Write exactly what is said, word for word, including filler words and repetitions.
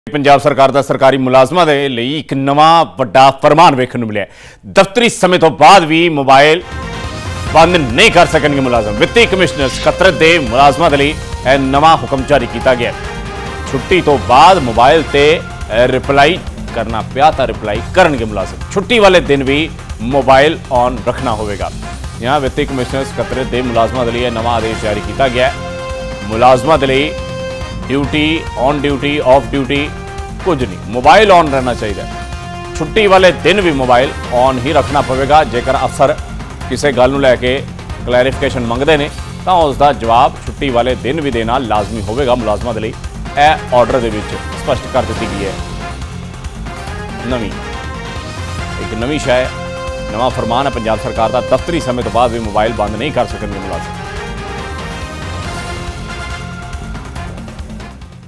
पंजाब सरकार का सरकारी मुलाजमां दे लई एक नवा वड्डा फरमान वेखण नूं मिलिਆ। दफ्तरी समय तो बाद भी मोबाइल बंद नहीं कर सकणगे मुलाजम। वित्ती कमिश्नर सकत्तरत दे मुलाजमां दे लई यह नवा हुक्म जारी किया गया। छुट्टी तो बाद मोबाइल ते रिप्लाई करना पिया तो रिप्लाई करनगे मुलाजम। छुट्टी वाले दिन भी मोबाइल ऑन रखना होगा। यहाँ वित्ती कमिश्नर सकत्तरत दे मुलाजमां दे लई यह नवा आदेश जारी किया गया। मुलाजमां दे लई duty on duty off duty कुछ नहीं, मोबाइल ऑन रहना चाहिए। छुट्टी वाले दिन भी मोबाइल ऑन ही रखना पवेगा। जेकर अफसर किसी गल नूं लैके क्लैरिफिकेशन मंगते हैं तो उसका जवाब छुट्टी वाले दिन भी देना लाजमी होगा। मुलाजमां दे लई यह ऑर्डर दे विच स्पष्ट कर दी गई है। नवी एक नवी शय नवा फरमान है पंजाब सरकार का। दफ्तरी समय तो बाद भी मोबाइल बंद नहीं कर सकेंगे मुलाजम।